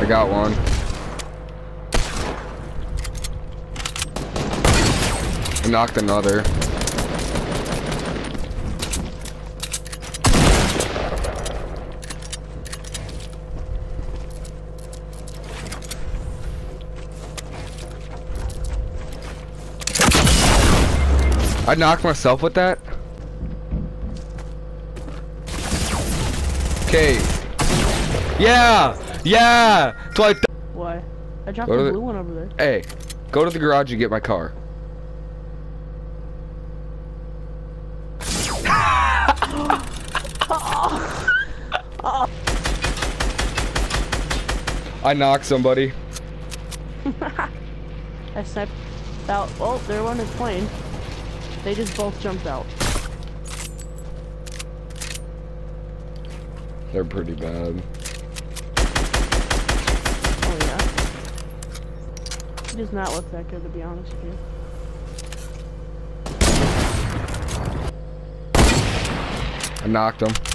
got one. I knocked another. I knocked myself with that. Okay. Yeah! Yeah! So Why? I dropped the blue one over there. Hey, go to the garage and get my car. I knocked somebody. I sniped out. Oh, their one is plane. They just both jumped out. They're pretty bad. Oh yeah. He does not look that good, to be honest with you. I knocked him.